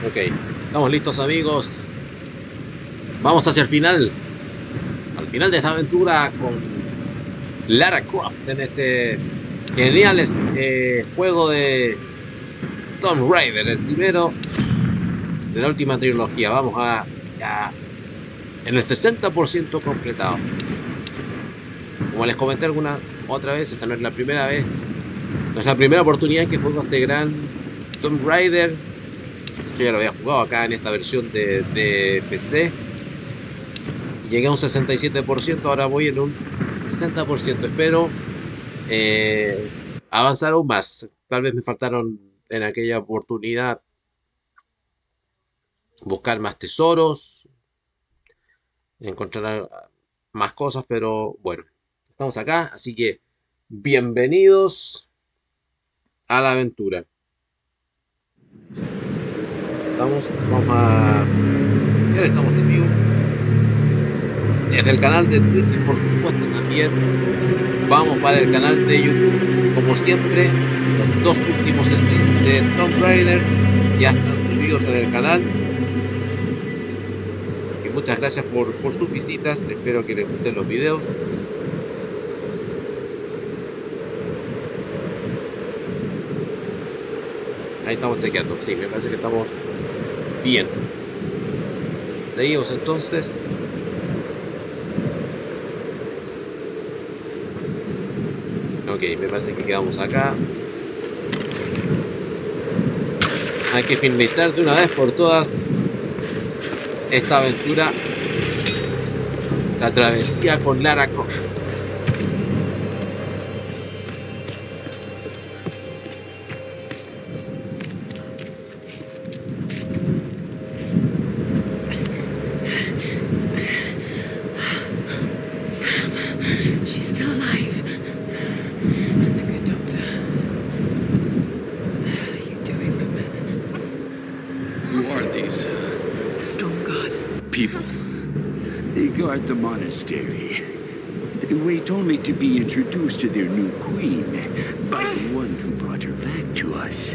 Ok, estamos listos, amigos. Vamos hacia el final. Al final de esta aventura con Lara Croft en este genial juego de Tomb Raider, el primero de la última trilogía. Vamos a ya en el 60% completado. Como les comenté alguna otra vez, esta no es la primera vez, no es la primera oportunidad que juego este gran Tomb Raider. Yo ya lo había jugado acá en esta versión de PC. Llegué a un 67%, ahora voy en un 60%. Espero avanzar aún más. Tal vez me faltaron en aquella oportunidad buscar más tesoros, encontrar más cosas, pero bueno, estamos acá, así que bienvenidos a la aventura. Vamos a... Ya estamos en vivo. Desde el canal de Twitch y por supuesto también vamos para el canal de YouTube. Como siempre, los dos últimos streams de Tomb Raider ya están subidos en el canal. Y muchas gracias por sus visitas. Espero que les gusten los videos. Ahí estamos chequeando. Sí, me parece que estamos bien. Seguimos entonces. Ok, me parece que quedamos acá. Hay que finalizar de una vez por todas esta aventura. La travesía con Lara Croft. The monastery. They wait only to be introduced to their new queen by the one who brought her back to us.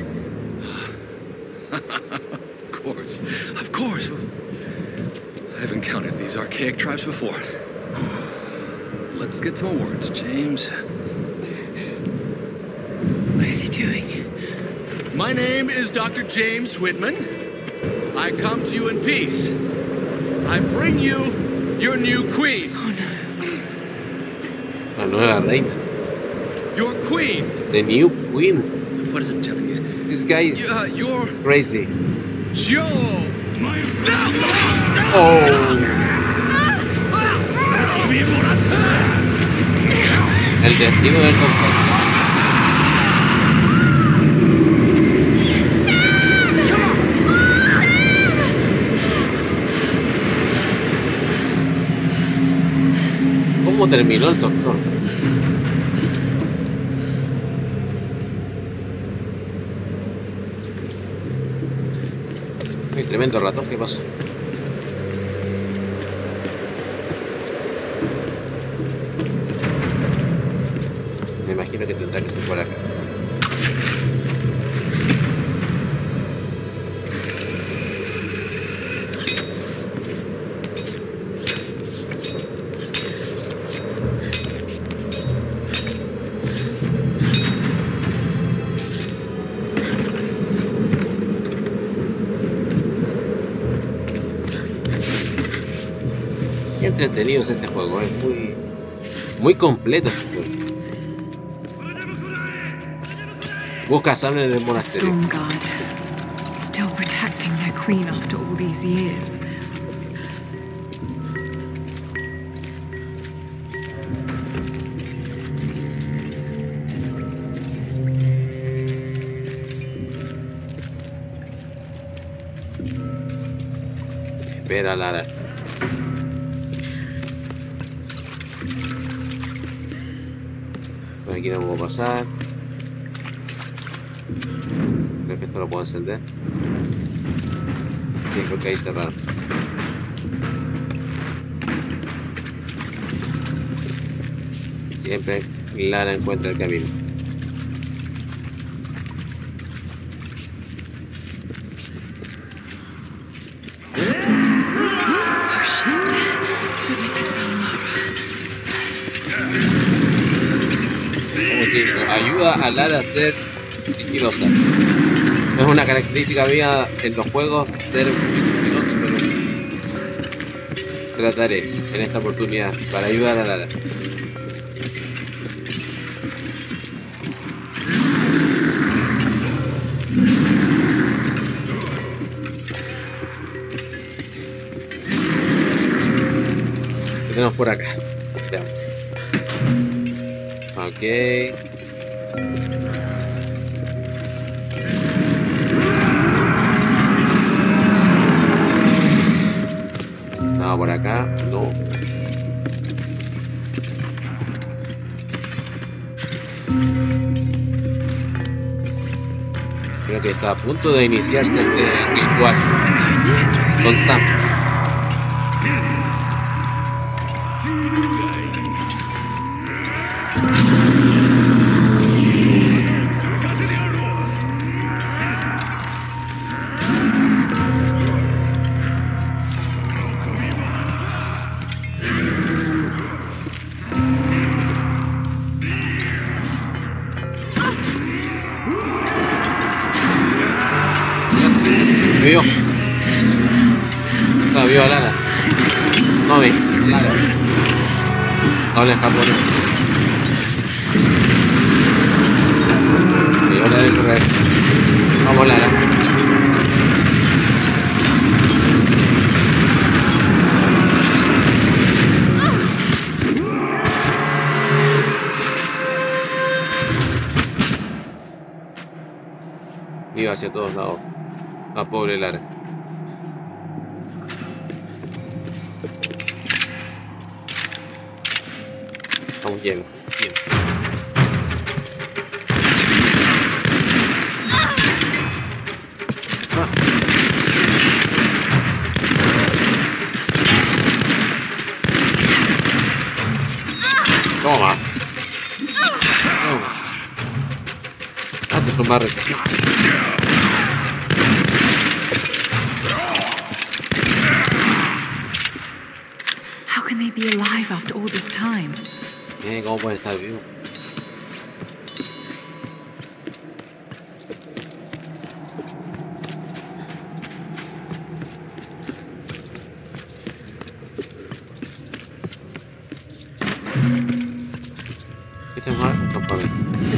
Of course. I've encountered these archaic tribes before. Let's get some awards, James. What is he doing? My name is Dr. James Whitman. I come to you in peace. I bring you your new queen. Oh no. La nueva reina. Your queen. The new queen. What is it in Japanese? This guy is you're crazy. Joe. Oh. El destino del doctor. ¿Cómo terminó el doctor? Qué tremendo ratón, ¿qué pasó? Me imagino que tendrá que ser por acá. Entretenido es este juego, es muy completo este juego. Busca a Sam en el monasterio. Stormguard, still protecting their queen after all these years. Espera, Lara. Por aquí no puedo pasar. Creo que esto lo puedo encender. Sí, creo que ahí cerraron. Siempre Lara encuentra el camino. ayuda a Lara a ser sigilosa. No es una característica mía en los juegos ser muy sigiloso, pero trataré en esta oportunidad para ayudar a Lara. ¿Qué tenemos por acá? Veamos. Ok. No, por acá, no. Creo que está a punto de iniciarse este ritual con Sam. Vio. No, vio a Lara. No ve, Lara. Habla en japonés. Y hora de correr. Vamos, Lara. Iba hacia todos lados. Ah, pobre Lara. Estamos llenos. Bien. Toma. Toma. Ah, te son barres. Be alive after all this time. ¿Cómo pueden estar vivos? Este es un campamento.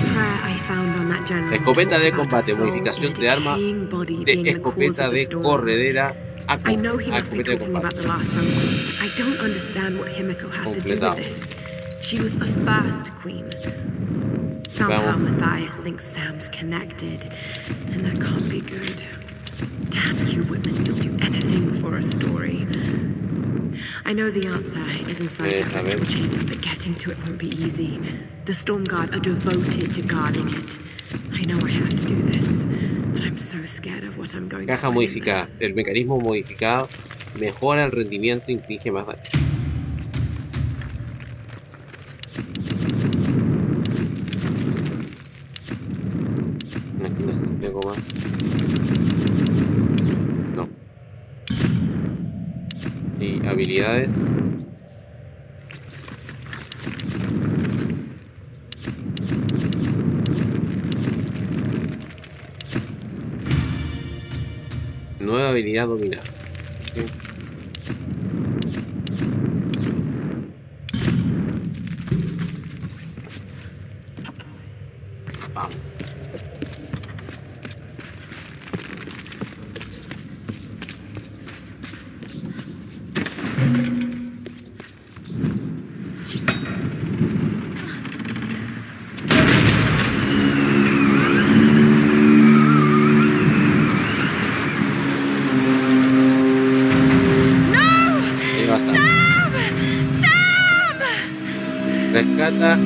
Escopeta de combate, modificación de arma de escopeta de corredera a escopeta de combate. I don't understand what Himiko has to do with this. She was the first queen. Somehow Matthias thinks Sam's connected, and that can't be good. Damn you women, you'll do anything for a story. I know the answer is inside the electrical chamber, but getting to it won't be easy. The Stormguard are devoted to guarding it. I know I have to do this, but I'm so scared of what I'm going to Caja modificada. El mecanismo modificado mejora el rendimiento e inflige más daño. Aquí necesito algo más. No. Y habilidades. Nueva habilidad dominada. ¿Sí? Vamos. Rescata.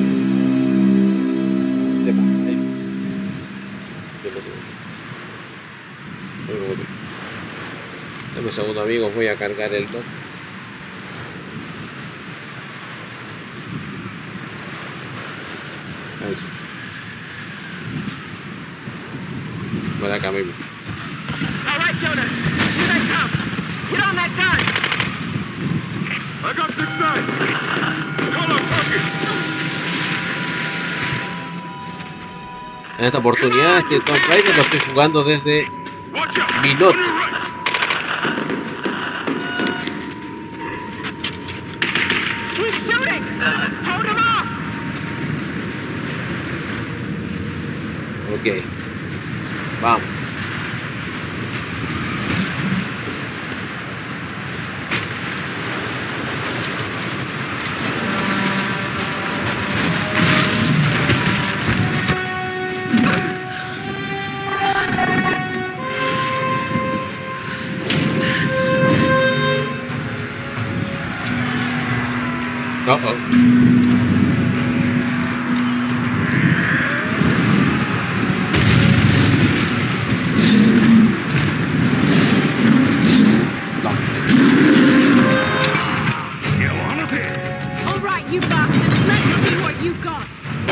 Dame un segundo, amigos, voy a cargar el dock. Ahí sí. Por acá mismo. All right, Jonas. Here they come. Get on that gun. I got this knife. Call up, Bucky. En esta oportunidad, este Tomb Raider lo estoy jugando desde mi notebook. Ok, vamos. All right, you bastards, let's see what you got.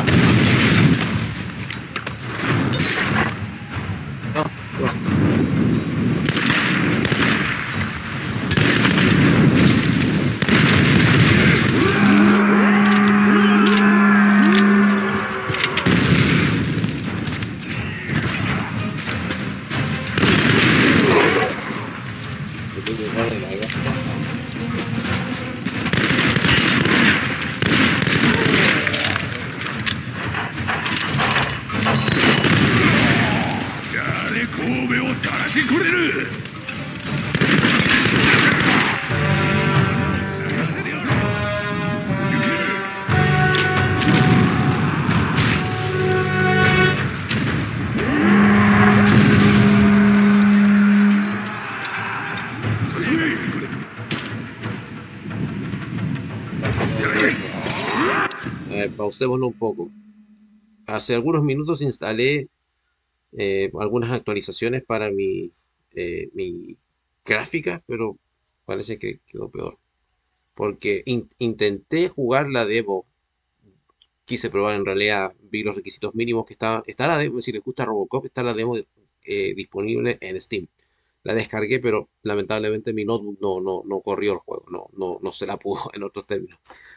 Pausémoslo un poco. Hace algunos minutos instalé algunas actualizaciones para mi gráfica, pero parece que quedó peor. Porque intenté jugar la demo, quise probar en realidad, vi los requisitos mínimos que está la demo, si les gusta Robocop, está la demo disponible en Steam. La descargué, pero lamentablemente mi notebook no corrió el juego, no se la pudo en otros términos.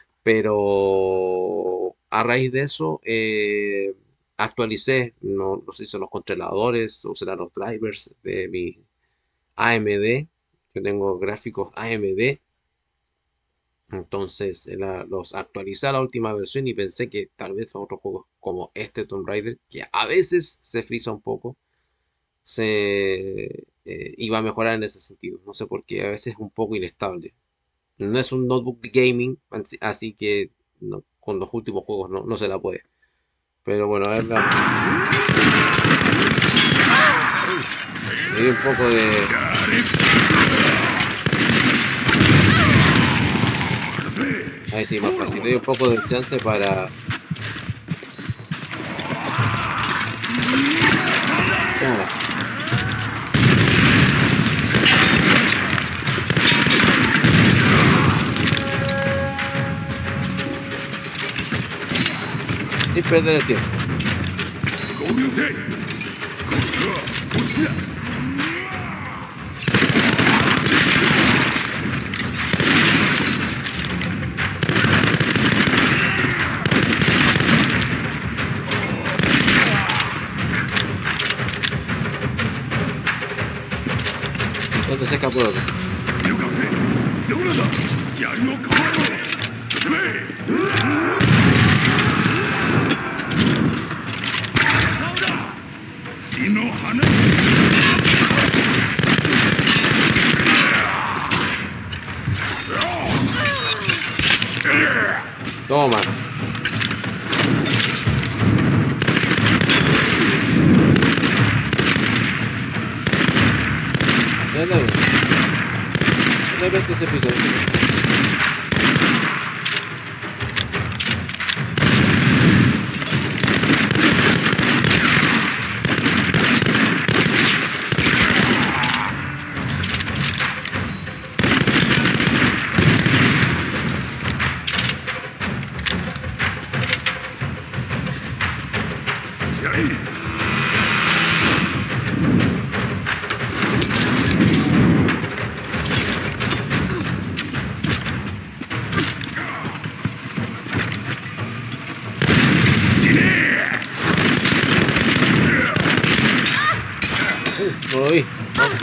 Pero a raíz de eso actualicé, no sé si son los controladores o serán los drivers de mi AMD. Yo tengo gráficos AMD. Entonces los actualicé a la última versión y pensé que tal vez otros juegos como este Tomb Raider, que a veces se frisa un poco, se iba a mejorar en ese sentido. No sé por qué, a veces es un poco inestable. No es un notebook de gaming, así que con los últimos juegos no se la puede. Pero bueno, a ver, me dio un poco de... Ahí sí, más fácil. Le dio un poco de chance para... Y perder el tiempo. ¿Dónde se escapó el otro? Toma. Ya no. Repete ese episodio. No lo vi.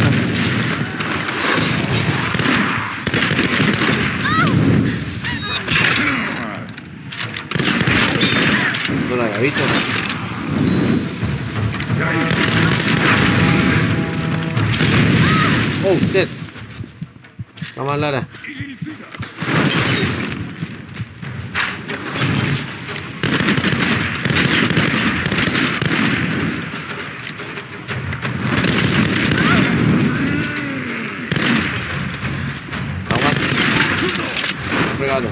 No lo había visto. Oh, usted. Vamos, Lara. Regalo.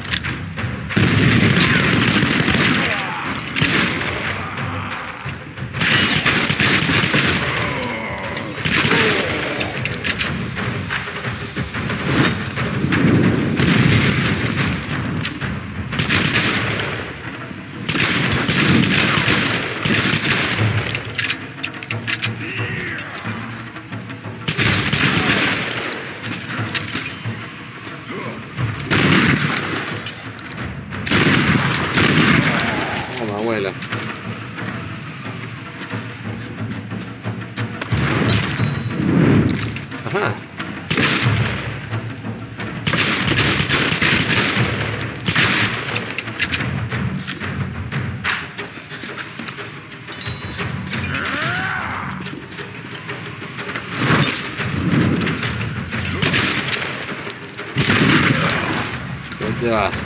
Abuela. Ajá. ¿Dónde vas?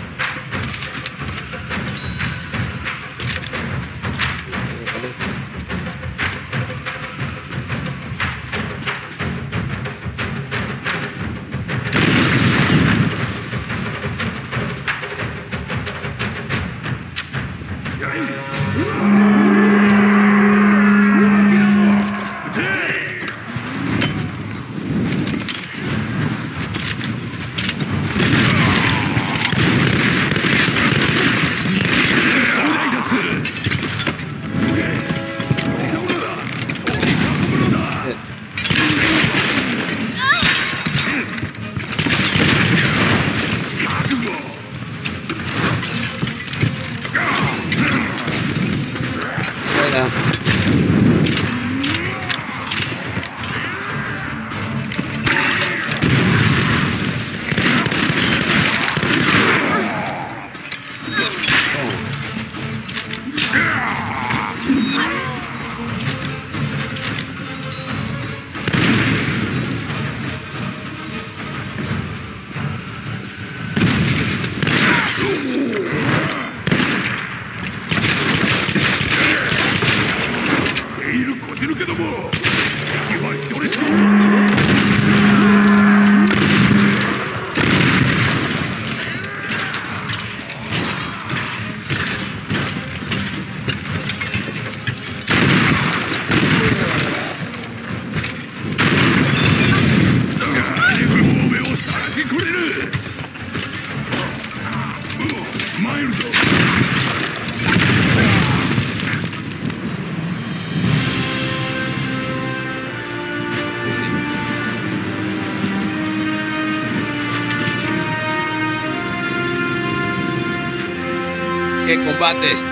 ¿Qué combates?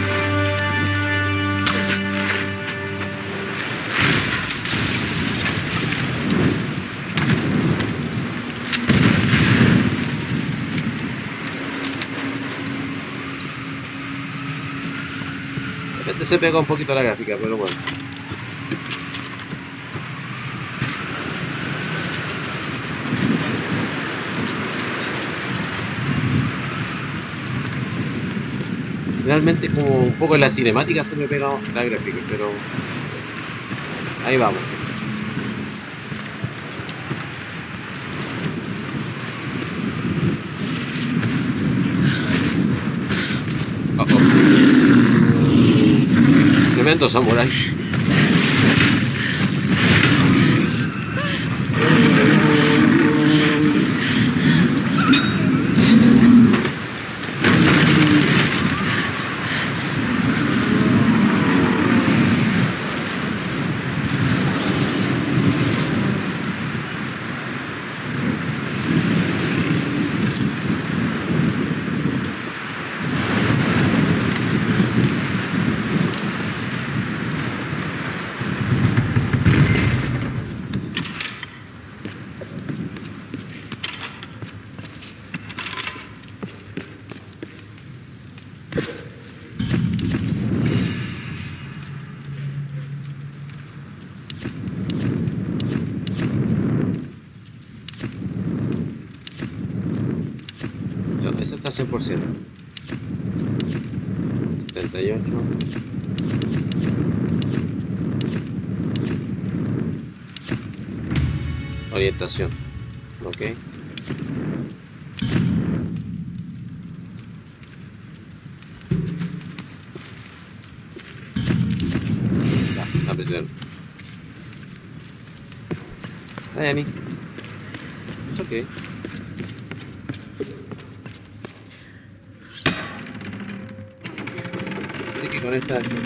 De repente se pega un poquito la gráfica, pero bueno. Realmente como un poco en la cinemática se me pega la gráfica, pero ahí vamos. Tremendo samurái. 100%. 78. Orientación. Ok. Ya, la presión. Hi, Annie. It's okay. Tiene que conectar aquí.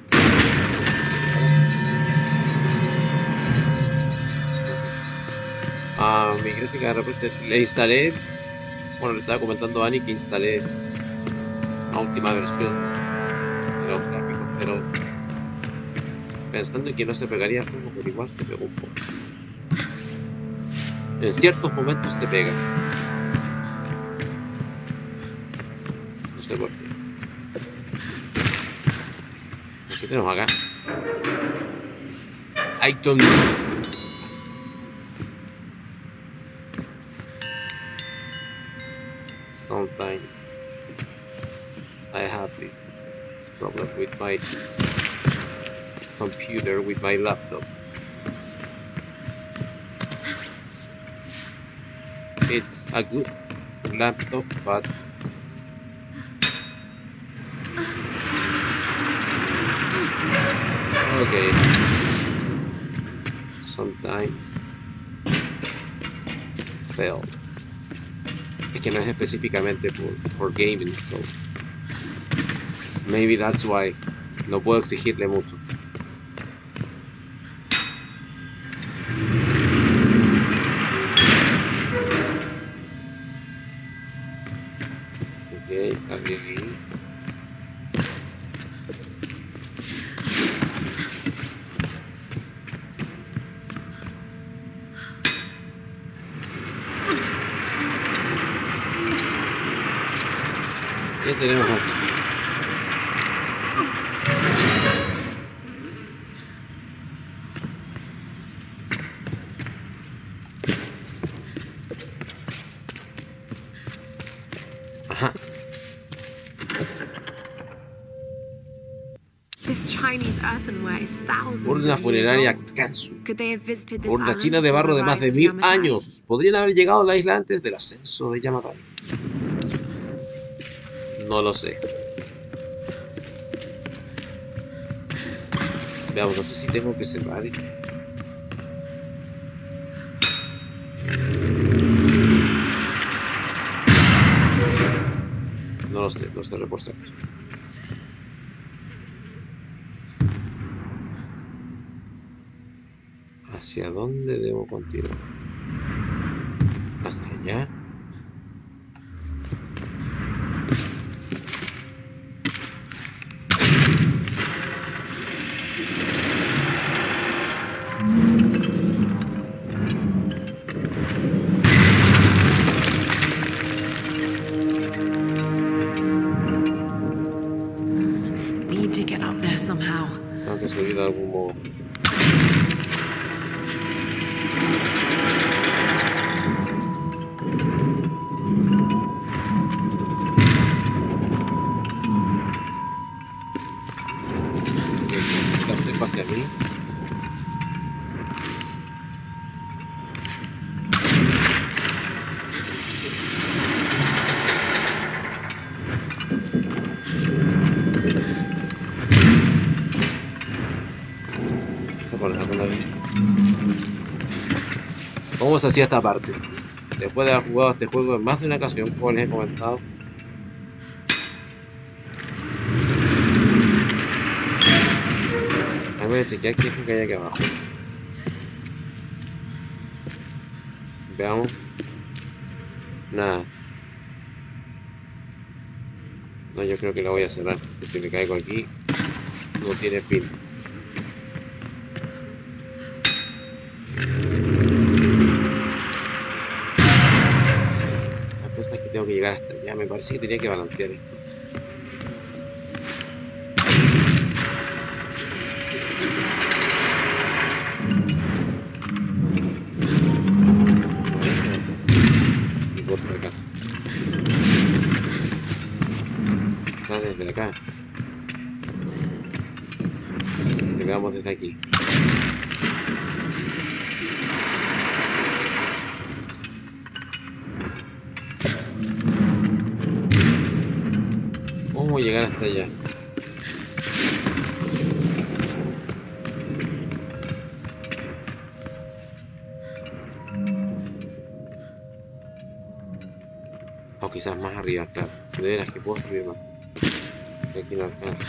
Mi gráfica de repente le instalé. Bueno, le estaba comentando a Annie que instalé la última versión de los gráficos, pero pensando en que no se pegaría el juego, pero igual se pegó un poco. En ciertos momentos te pega. No sé por qué. ¿Qué tenemos acá? Item. Sometimes I have this problem with my computer, with my laptop. It's a good laptop, but okay, sometimes fail. Es que no es específicamente for gaming, so maybe that's why no puedo exigirle mucho. Ok, abrí ahí. ¿Qué tenemos aquí? Ajá. This Chinese earthenware is thousands Urna of years funeraria old. Kansu. Could they have visited this Urna island china de barro de before más de the 1000 rise of Yamatai? años. Podrían haber llegado a la isla antes del ascenso de Yamatai. No lo sé. Veamos, no sé si tengo que cerrar esto. No lo sé, no estoy repostando. ¿Hacia dónde debo continuar? ¿Hasta allá? Need to get up there somehow. Tengo que subir de algún modo. Hacia mí. ¿Cómo se hacía esta parte? Después de haber jugado este juego en más de una ocasión, como les he comentado. Voy a chequear qué es lo que hay aquí abajo. Veamos. Nada. No, yo creo que la voy a cerrar. Si me caigo aquí, no tiene fin. La cosa es que tengo que llegar hasta allá. Me parece que tenía que balancear esto. Vamos desde aquí. ¿Cómo llegar hasta allá? O quizás más arriba, claro. De veras que puedo subir más. Aquí no alcanzo.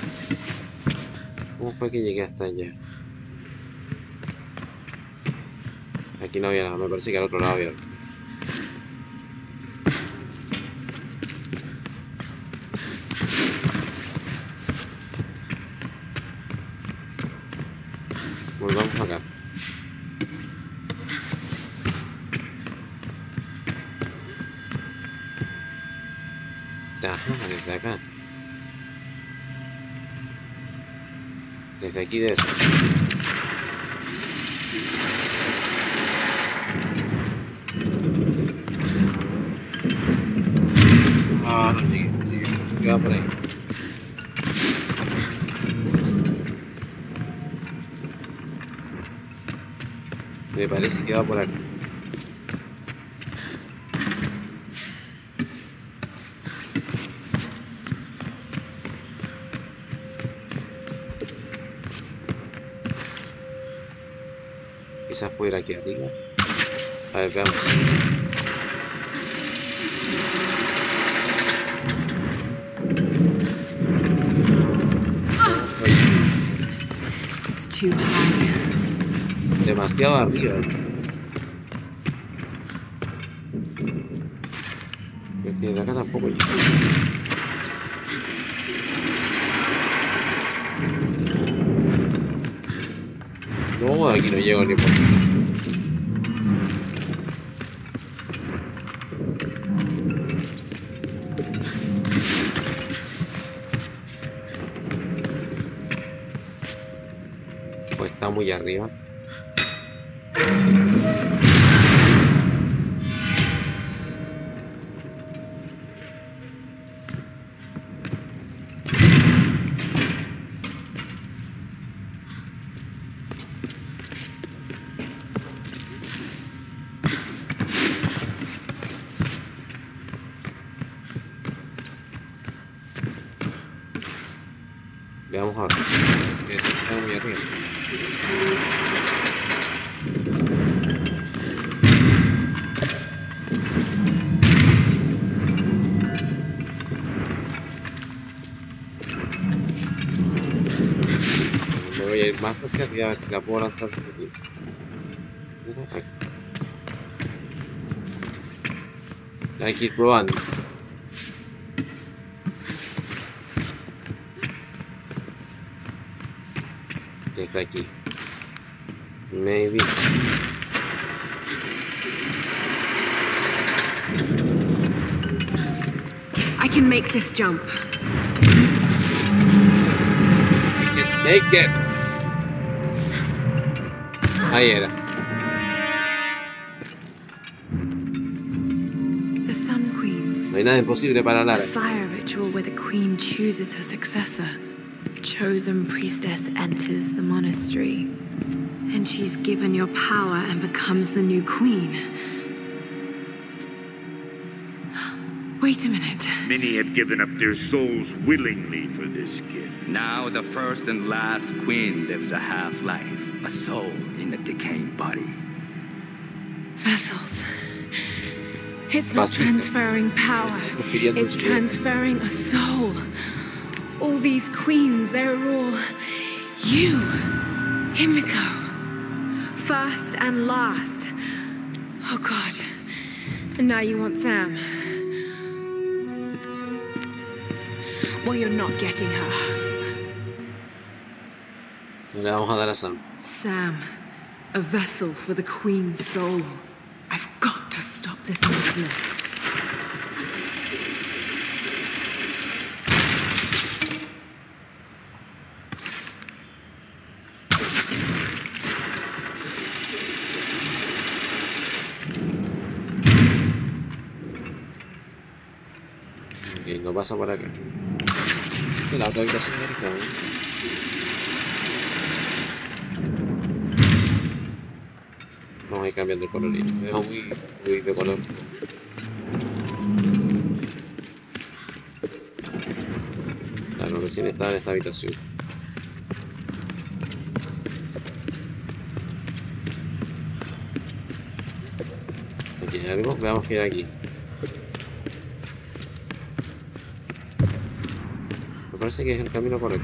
¿Cómo fue que llegué hasta allá? Aquí no había nada, me parece que al otro lado había algo. Volvamos acá. Ajá, desde acá. Desde aquí de eso. Ah, no llegué, se queda por ahí. Me parece que va por acá. Quizás puedo ir aquí arriba. A ver, veamos. It's too high. Demasiado arriba. Creo que de acá tampoco llego. No, aquí no llego ni por... Pues está muy arriba. Veamos ahora. Está muy arriba. Me voy a ir más hacia arriba a ver si la puedo lanzar por aquí. Mira, aquí. Hay que ir probando. Desde aquí. Maybe. I can make this jump. Make it. Ahí era. The Sun Queens. No hay nada imposible para A Lara. fire ritual where the queen chooses her successor. A chosen priestess enters the monastery. And she's given your power and becomes the new queen. Wait a minute. Many have given up their souls willingly for this gift. Now the first and last queen lives a half-life, a soul in a decaying body. Vessels. It's not transferring power. It's transferring a soul. All these queens, they're all you. Himiko. First and last. Oh God. And now you want Sam. Well, you're not getting her. Le vamos a dar a Sam. Sam, a vessel for the Queen's soul. I've got to stop this madness. Ok, no pasa por acá. La otra habitación no está, ¿no? Vamos a ir cambiando el color. Me dejo muy de color. Claro, recién estaba en esta habitación. Aquí hay algo, veamos qué hay aquí. Me parece que es el camino correcto.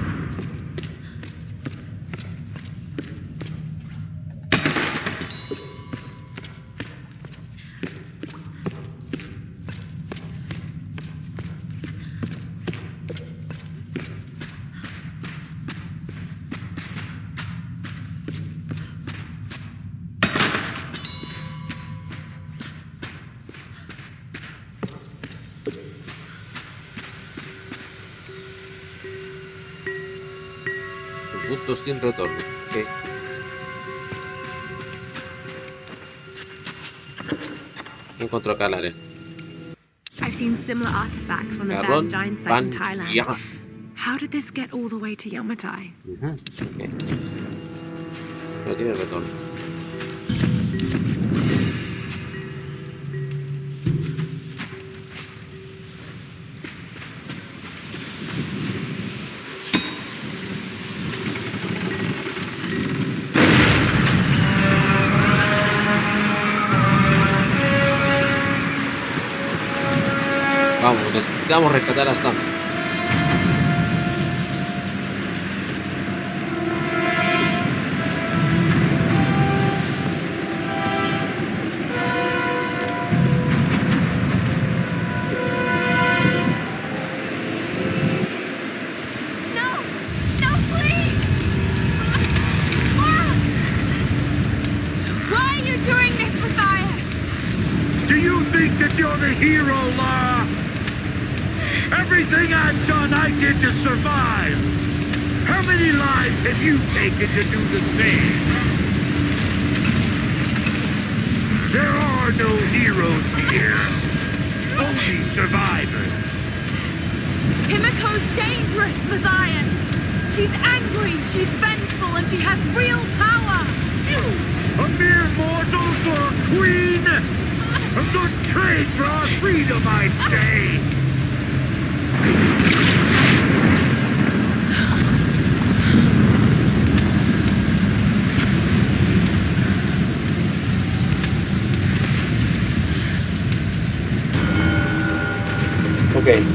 Puntos sin retorno. Okay. Encontró acá el área. I've seen similar artifacts from the Garron Ban Giant site in Ban Thailand. Ya. How did this get all the way to Yamatai? Okay. No tiene retorno. Vamos, necesitamos rescatar a Stan. Do you think that you're the hero, Lara? Everything I've done, I did to survive. How many lives have you taken to do the same? There are no heroes here. Only survivors. Himiko's dangerous, Matthias. She's angry, she's vengeful, and she has real power. A mere mortal for a queen? A good trade for our freedom, I'd say. Okay.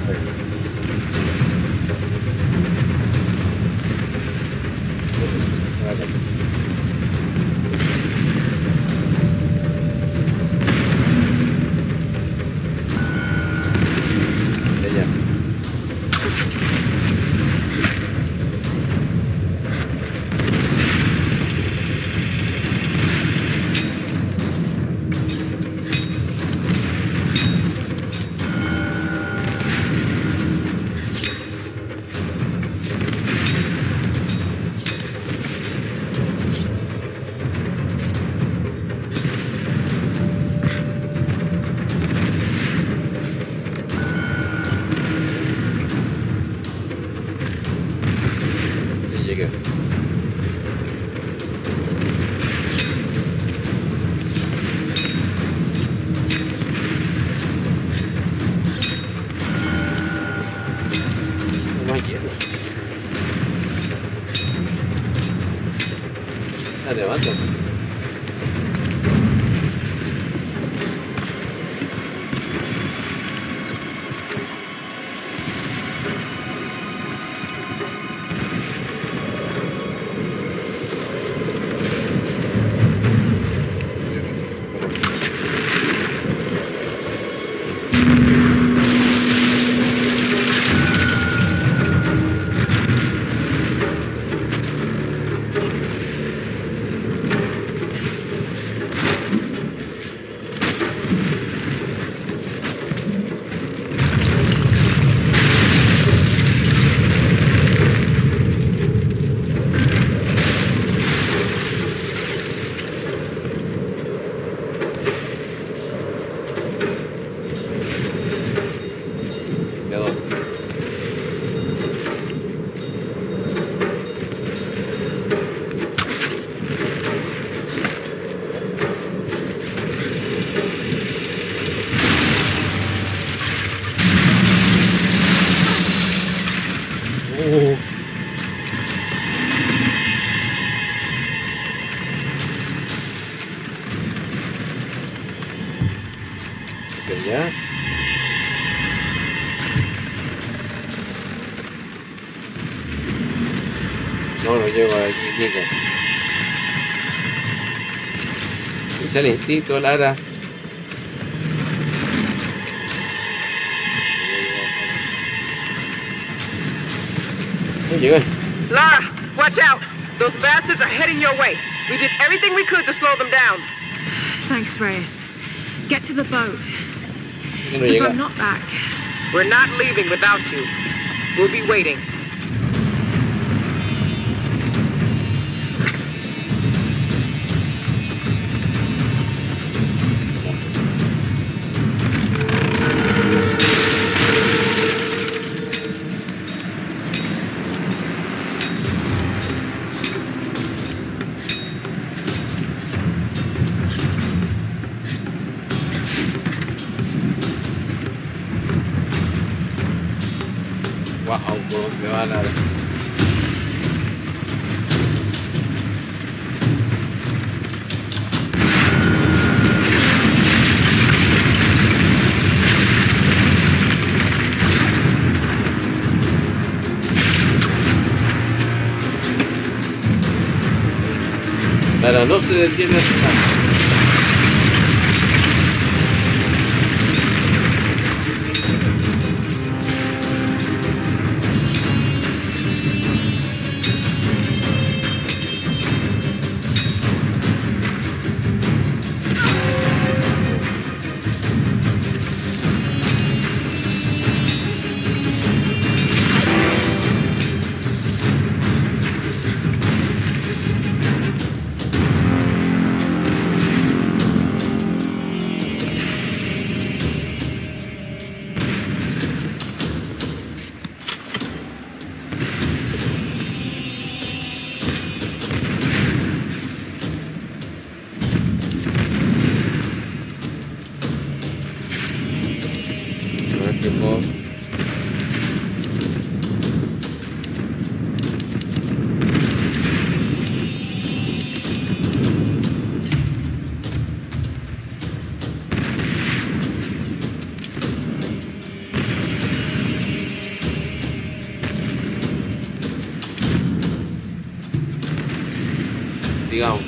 Levanta. Ya. No llego aquí, Nico. Es el instinto, Lara. No llegué. Lara, watch out! Those bastards are heading your way. We did everything we could to slow them down. Thanks, Reyes. Get to the boat. No If llega. I'm not back, We're not leaving without you. We'll be waiting. Wow, por dónde va Lara. Lara, no te detienes. Digamos.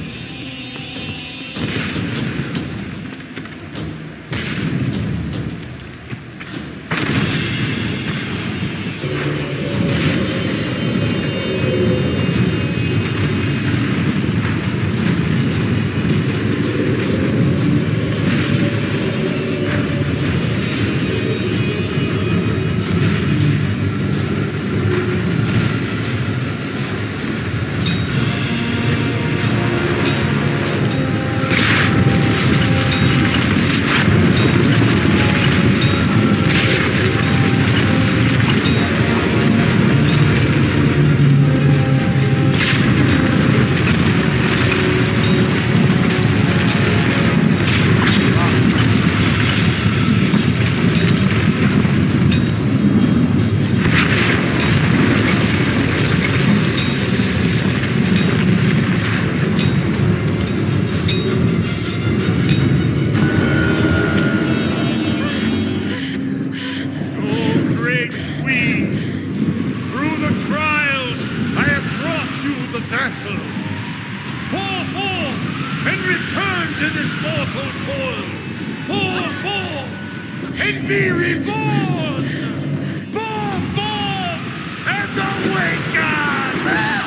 And be reborn! Born, and awaken!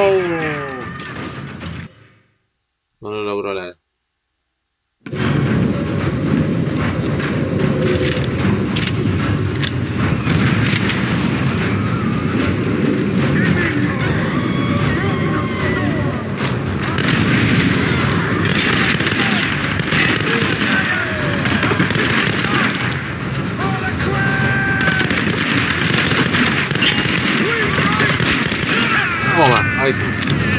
¡Oh! No lo logró la... Toma, ahí sí.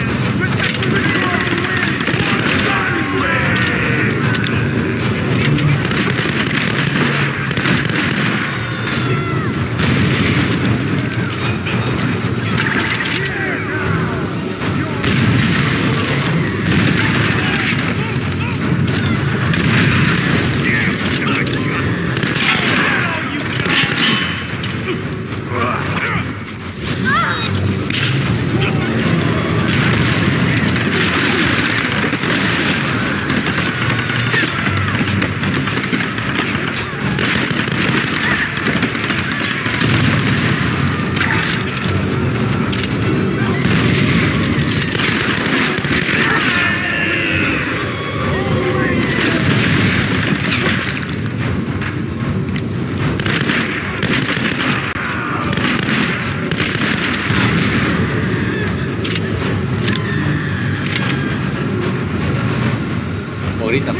Ahorita.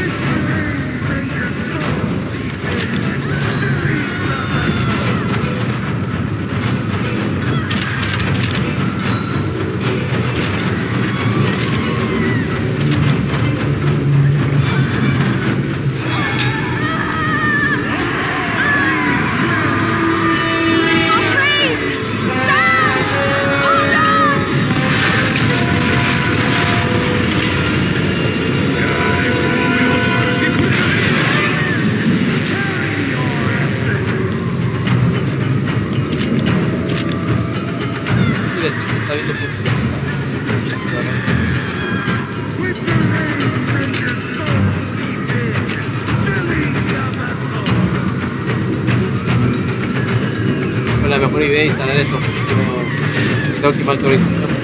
La mejor idea es instalar esto de última actualización.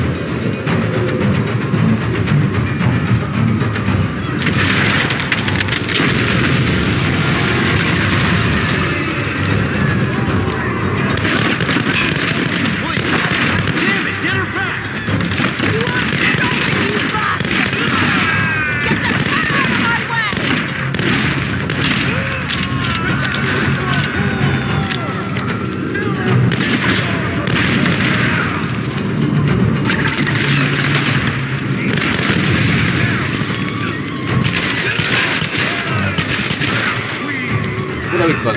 Pura virtual.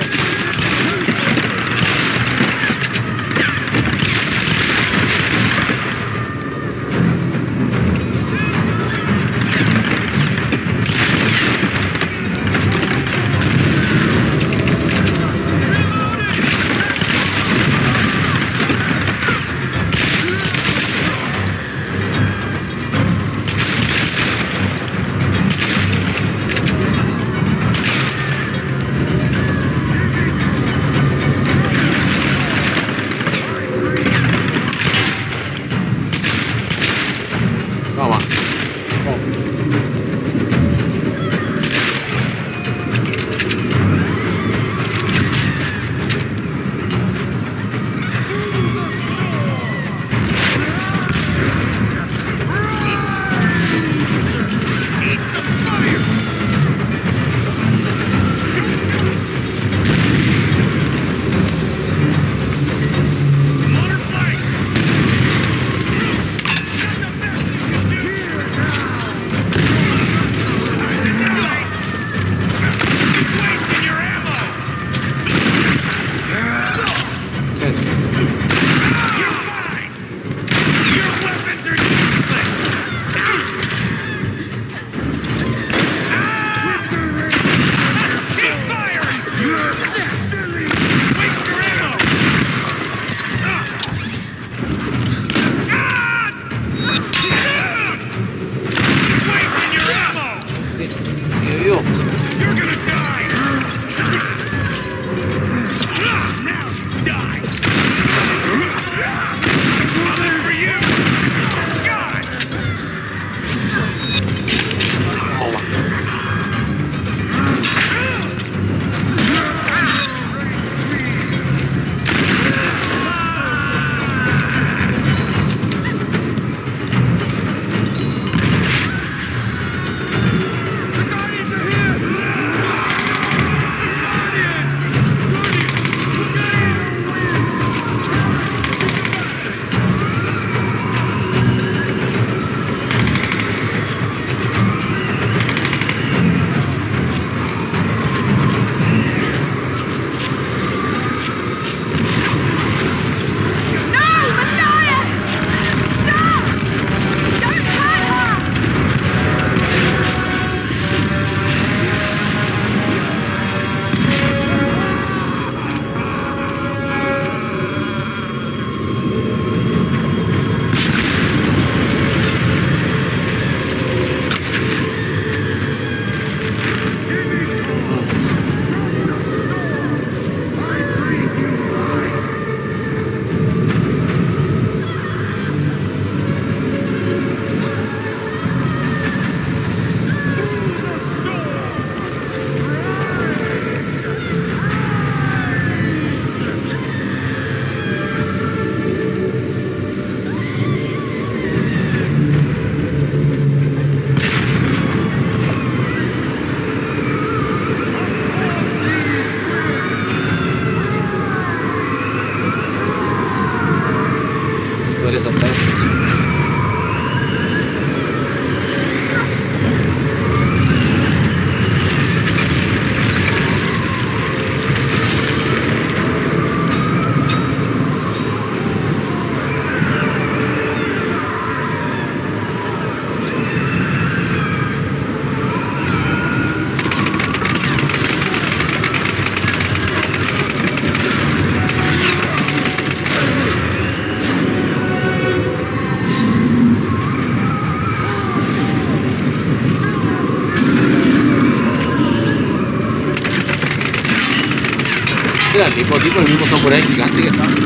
Era el mismo samurái gigante que estaba.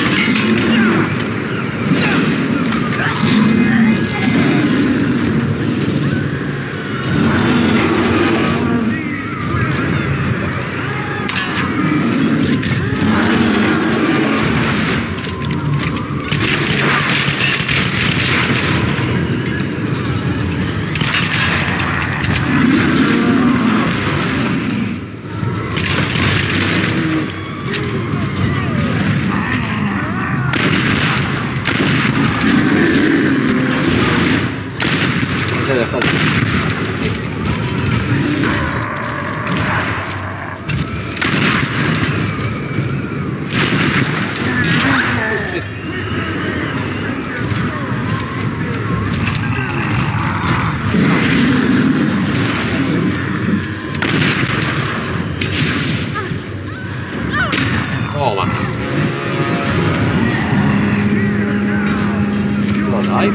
Toma. Ay.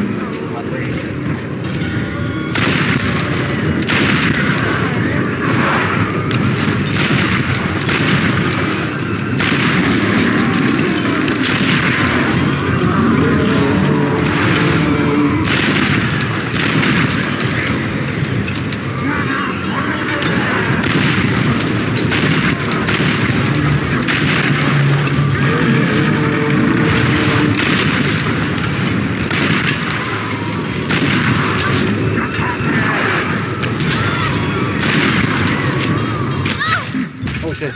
Oh shit.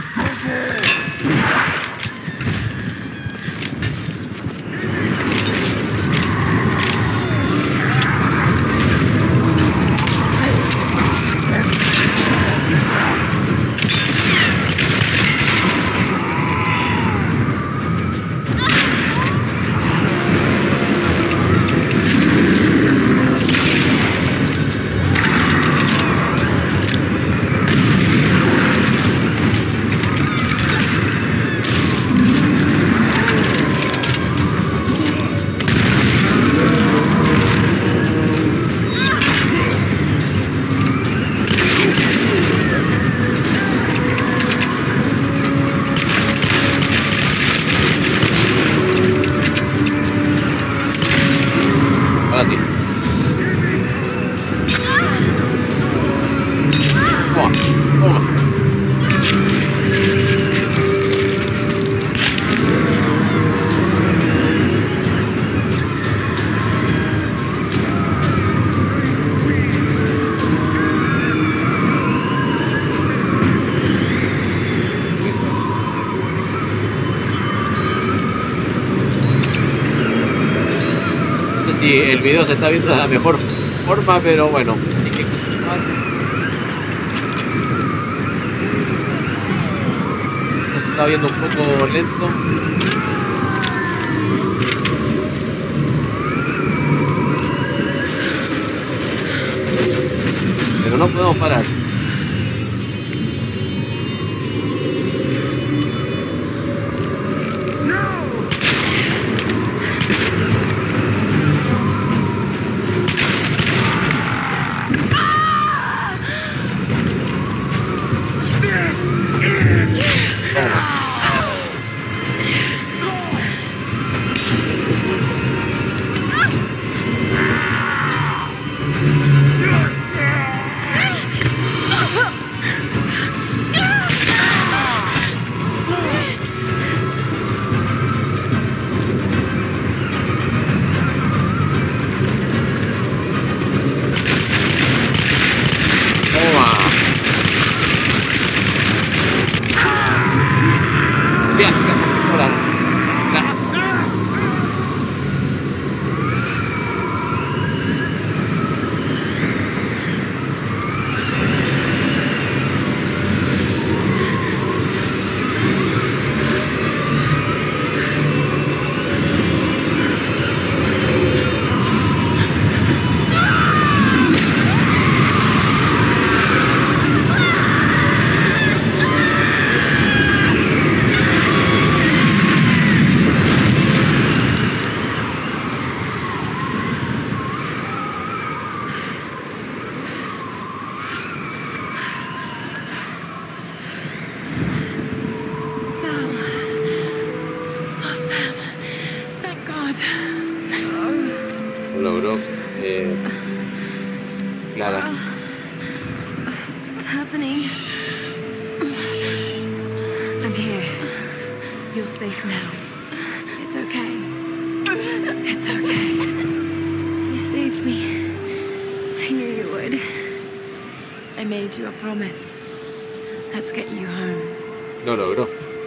Ahora sí. Toma, toma. Sí, el video se está viendo de la mejor forma, pero bueno, hay que continuar. Se está viendo un poco lento. Pero no podemos parar. Clara. What's happening? I'm here. You're safe now. It's okay. It's okay. You saved me. I knew you would. I made you a promise. Let's get you home. Lo logró.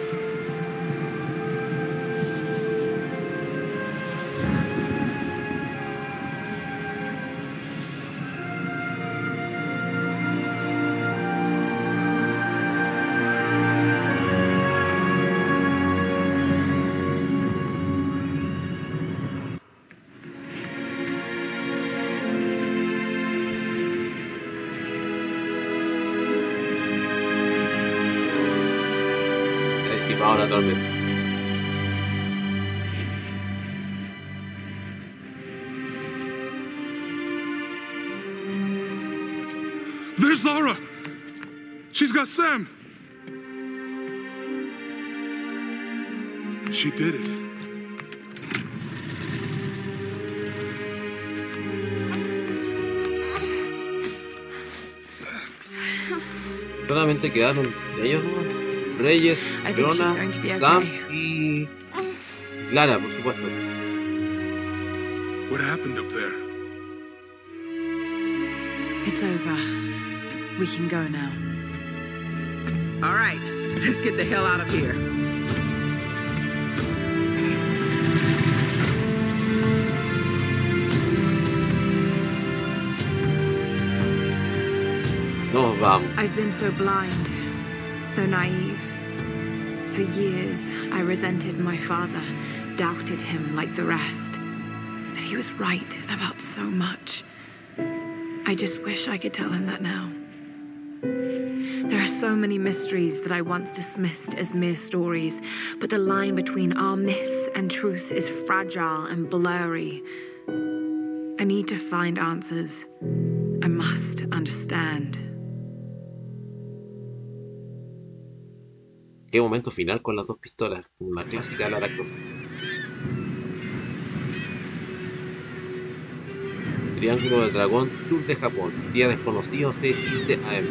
Ahora tormenta. There's Lara! She's got Sam! She did it. Solamente quedaron ellos, ¿no? Reyes, Fiona, Sam y Clara, por supuesto. What happened up there? It's over. We can go now. All right, let's get the hell out of here. Nos vamos. I've been so blind, so naive. For years, I resented my father, doubted him like the rest. But he was right about so much. I just wish I could tell him that now. There are so many mysteries that I once dismissed as mere stories, but the line between our myths and truth is fragile and blurry. I need to find answers. I must understand. Qué momento final con las dos pistolas, una clásica de Lara Croft. Triángulo del Dragón, sur de Japón, día desconocido, 6:15 AM.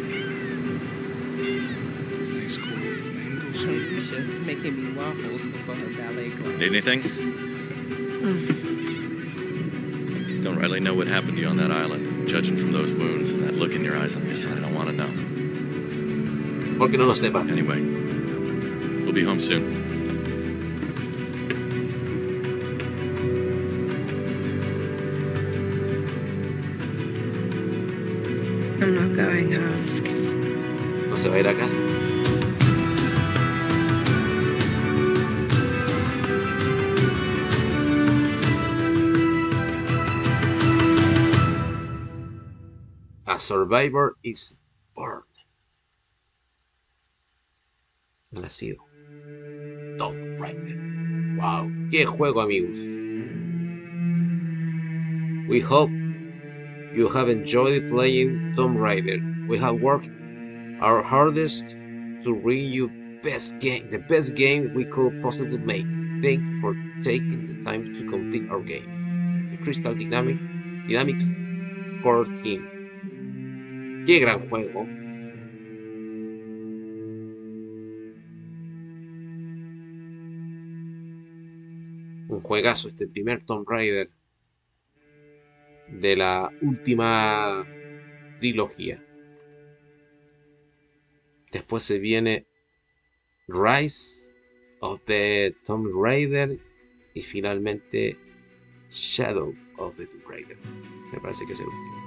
Need anything? Don't really know what happened to you on that island. Judging from those wounds and that look in your eyes, I'm guessing I don't want to know. Porque no lo sepa. Anyway, we'll be home soon. I'm not going home. No se va a ir a casa. A survivor is born. Nacido. Tomb Raider. Wow, qué juego, amigos. We hope you have enjoyed playing Tomb Raider. We have worked our hardest to bring you the best game we could possibly make. Thank you for taking the time to complete our game. The Crystal Dynamics core team. Qué gran juego. Un juegazo, este primer Tomb Raider de la última trilogía. Después se viene Rise of the Tomb Raider y finalmente Shadow of the Tomb Raider. Me parece que es el último.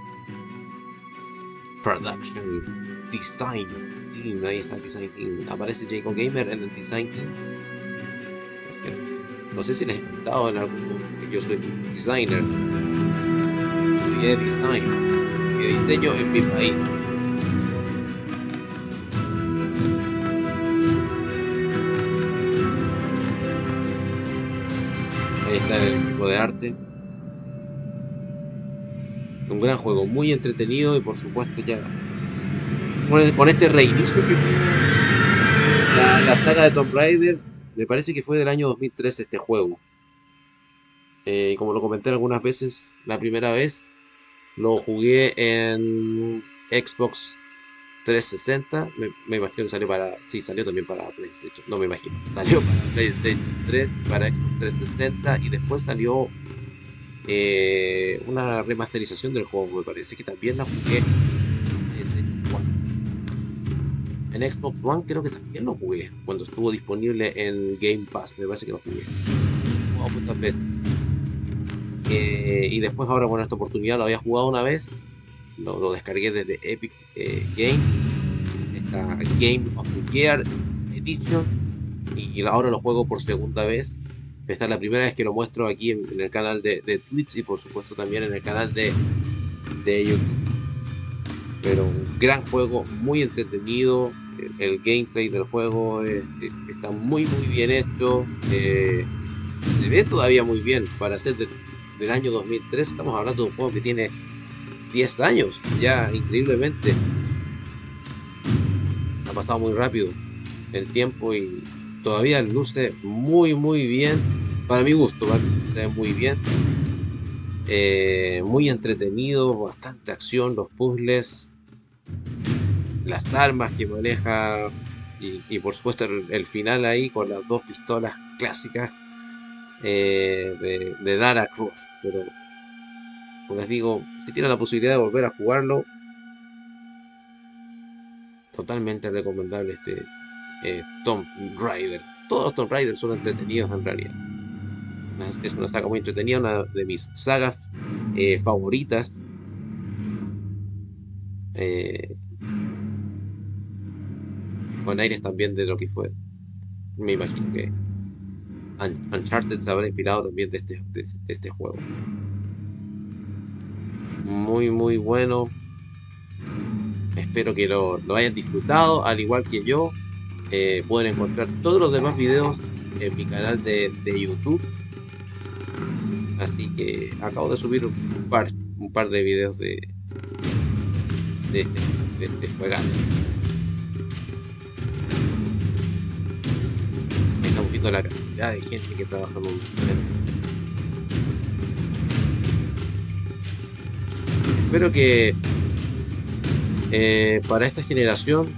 Production Design Team, ahí está Design Team. Aparece Jacob Gamer en el Design Team. No sé si les he contado en algún momento que yo soy designer. Estudié design y diseño en mi país. Ahí está el equipo de arte. Un gran juego, muy entretenido y por supuesto ya con este reinicio que la saga de Tomb Raider, me parece que fue del año 2013 este juego. Como lo comenté algunas veces, la primera vez Lo jugué en Xbox 360. Me imagino que salió para... Sí, salió también para PlayStation. No me imagino. Salió para PlayStation 3, para Xbox 360 y después salió una remasterización del juego. Me parece que también la jugué en Xbox One. Creo que también lo jugué cuando estuvo disponible en Game Pass. Me parece que lo jugué muchas veces. Y después ahora, bueno, esta oportunidad lo había jugado una vez. Lo descargué desde Epic Games, esta Game of the Year Edition, y ahora lo juego por segunda vez. Esta es la primera vez que lo muestro aquí en el canal de Twitch y por supuesto también en el canal de YouTube. Pero un gran juego, muy entretenido. El gameplay del juego está muy bien hecho. Se ve todavía muy bien para ser del año 2003. Estamos hablando de un juego que tiene 10 años ya, increíblemente. Ha pasado muy rápido el tiempo y todavía luce muy bien. Para mi gusto, se ve muy bien. Muy entretenido, bastante acción, los puzzles, las armas que maneja y por supuesto el final ahí con las dos pistolas clásicas de Lara Croft. Pero como les digo, si tienen la posibilidad de volver a jugarlo, totalmente recomendable este Tomb Raider. Todos los Tomb Raider son entretenidos en realidad. Es una saga muy entretenida, una de mis sagas favoritas. Con aires también de lo que fue. Me imagino que Uncharted se habrá inspirado también de este juego. Muy bueno. Espero que lo hayan disfrutado al igual que yo. Pueden encontrar todos los demás videos en mi canal de YouTube. Así que acabo de subir un par de videos de este juegazo. Estamos viendo la cantidad de gente que trabaja en un... Espero que para esta generación,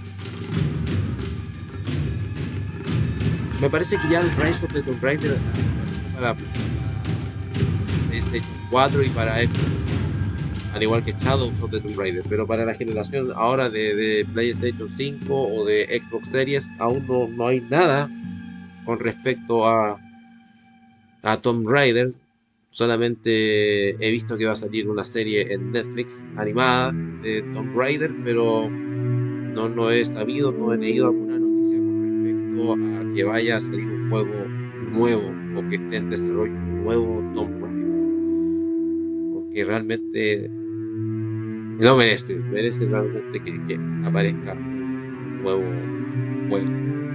me parece que ya el Rise of the Tomb Raider para PlayStation 4 y para Xbox, al igual que Shadow of the Tomb Raider, pero para la generación ahora de PlayStation 5 o de Xbox Series aún no hay nada con respecto a Tomb Raider. Solamente he visto que va a salir una serie en Netflix animada de Tomb Raider, pero no he sabido, no he leído alguna noticia con respecto a que vaya a salir un juego nuevo o que esté en desarrollo un nuevo Tomb Raider, porque realmente lo merece realmente que aparezca un nuevo juego.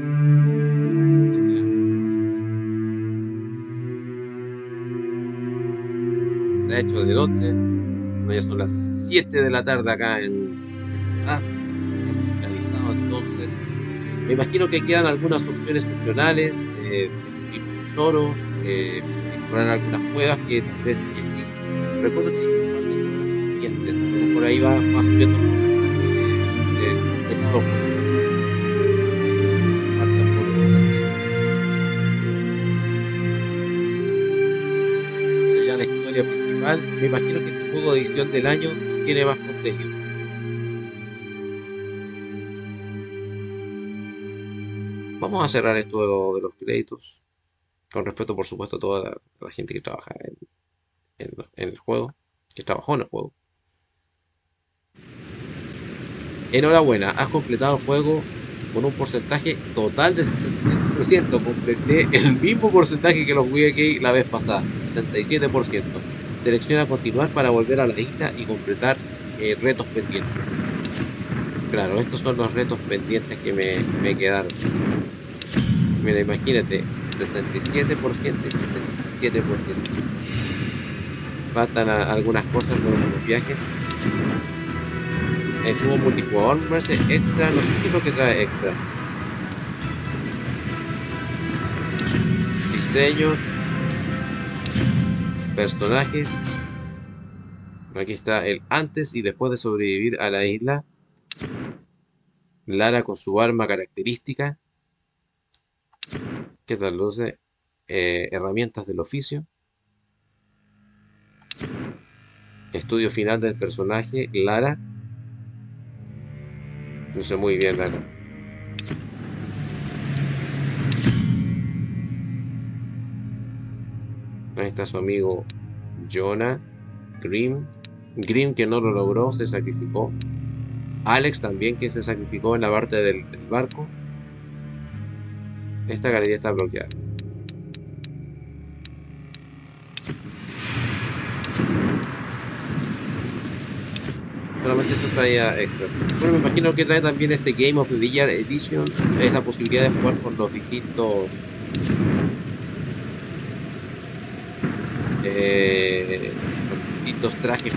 Se ha hecho de noche, ya son las 7 de la tarde acá en finalizado. Entonces me imagino que quedan algunas opciones opcionales, descubrir tesoros, explorar algunas cuevas que tal vez recuerdo que hay un par de cosas pendientes, por ahí va subiendo de todo. Pero ya la historia principal, me imagino que este juego de edición del año tiene más contenido. Vamos a cerrar esto de los créditos, con respeto por supuesto a toda la gente que trabaja en el juego, que trabajó en el juego. Enhorabuena, has completado el juego con un porcentaje total de 67%. Completé el mismo porcentaje que lo jugué aquí la vez pasada, 67%. Selecciona continuar para volver a la isla y completar retos pendientes. Claro, estos son los retos pendientes que me quedaron. Mira, imagínate, 67% y 67%. Faltan algunas cosas con los viajes. El juego multijugador me parece extra, no sé qué es lo que trae extra. Diseños, personajes, Aquí está el antes y después de sobrevivir a la isla. Lara con su arma característica. ¿Qué tal luce? Herramientas del oficio. Estudio final del personaje, Lara. Luce muy bien, Lara. Ahí está su amigo Jonah. Grim que no lo logró, se sacrificó. Alex también, que se sacrificó en la parte del barco. Esta galería está bloqueada. Solamente esto traía extras. Bueno, me imagino que trae también este Game of the Year Edition. Es la posibilidad de jugar con los distintos trajes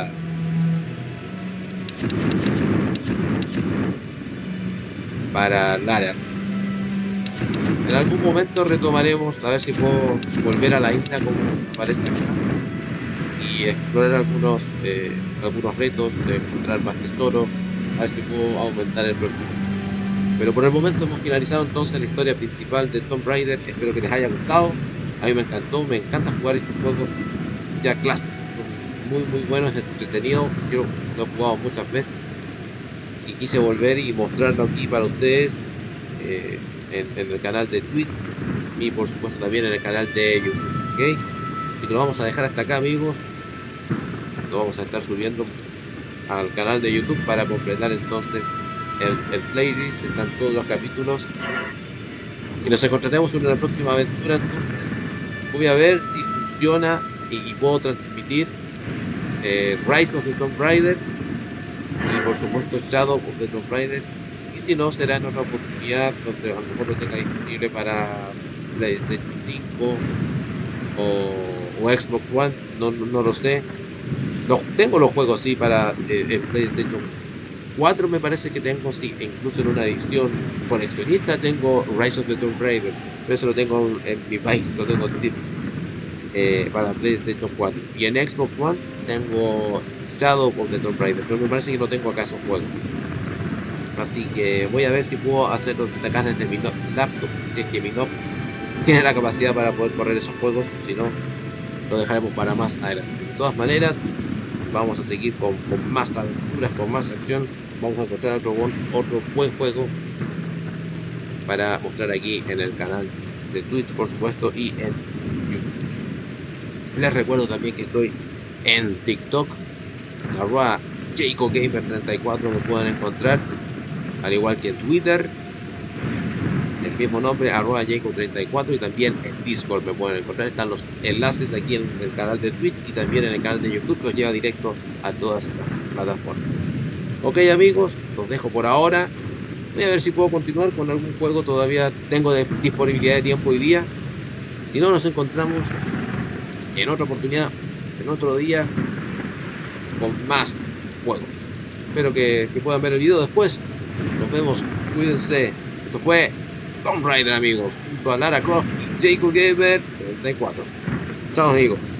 para Lara. En algún momento retomaremos, a ver si puedo volver a la isla como aparece acá y explorar algunos retos, de encontrar más tesoros, a ver si puedo aumentar el presupuesto. Pero por el momento hemos finalizado entonces la historia principal de Tomb Raider. Espero que les haya gustado. A mí me encantó, me encanta jugar estos juegos ya clásicos, muy buenos, es entretenido. Yo lo he jugado muchas veces y quise volver y mostrarlo aquí para ustedes en el canal de Twitch y por supuesto también en el canal de YouTube, ¿ok? Y lo vamos a dejar hasta acá, amigos. Lo vamos a estar subiendo al canal de YouTube para completar entonces el playlist. Están todos los capítulos y nos encontraremos en una próxima aventura. Entonces voy a ver si funciona y puedo transmitir Rise of the Tomb Raider y por supuesto Shadow of the Tomb Raider, y si no será en otra oportunidad donde a lo mejor lo tenga disponible para PlayStation 5 o Xbox One, no lo sé. Tengo los juegos sí para PlayStation 4, me parece que tengo, sí, incluso en una edición coleccionista tengo Rise of the Tomb Raider, pero eso lo tengo en mi país, lo tengo para PlayStation 4, y en Xbox One tengo Shadow of the Tomb Raider, pero me parece que no tengo acá esos juegos, así que voy a ver si puedo hacerlo desde acá desde mi laptop, si es que mi laptop tiene la capacidad para poder correr esos juegos, si no lo dejaremos para más adelante. De todas maneras, vamos a seguir con más aventuras, con más acción. Vamos a encontrar otro buen juego para mostrar aquí en el canal de Twitch, por supuesto, y en YouTube. Les recuerdo también que estoy en TikTok, @JacoGamer34 me pueden encontrar, al igual que en Twitter, el mismo nombre, @Jacob34, y también en Discord me pueden encontrar. Están los enlaces aquí en el canal de Twitch y también en el canal de YouTube, que os lleva directo a todas estas plataformas. Ok, amigos, los dejo por ahora. Voy a ver si puedo continuar con algún juego. Todavía tengo disponibilidad de tiempo hoy día. Si no, nos encontramos en otra oportunidad, en otro día, con más juegos. Espero que puedan ver el video después. Nos vemos, cuídense. Esto fue Tomb Raider, amigos, junto a Lara Croft y Jacob Gamer 34. Chao, amigos.